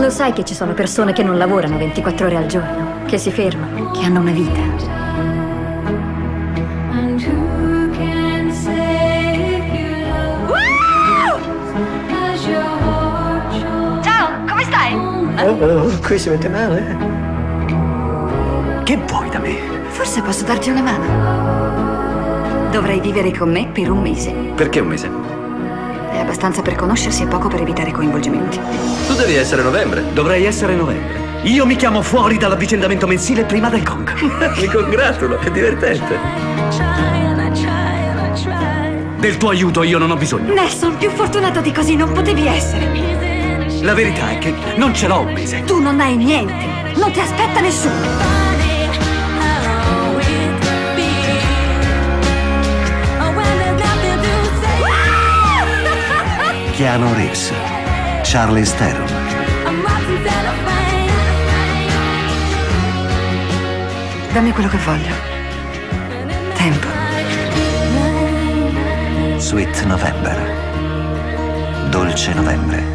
Lo sai che ci sono persone che non lavorano 24 ore al giorno, che si fermano, che hanno una vita. Ciao, come stai? Qui si mette male. Che vuoi da me? Forse posso darti una mano. Dovrai vivere con me per un mese. Perché un mese? È abbastanza per conoscersi e poco per evitare coinvolgimenti. Tu devi essere novembre. Dovrei essere novembre. Io mi chiamo fuori dall'avvicendamento mensile prima del gong. Mi congratulo, è divertente. Del tuo aiuto io non ho bisogno. Nelson, più fortunato di così non potevi essere. La verità è che non ce l'ho un mese. Tu non hai niente. Non ti aspetta nessuno. Keanu Reeves, Charlize Theron. Dammi quello che voglio. Tempo. Sweet November. Dolce novembre.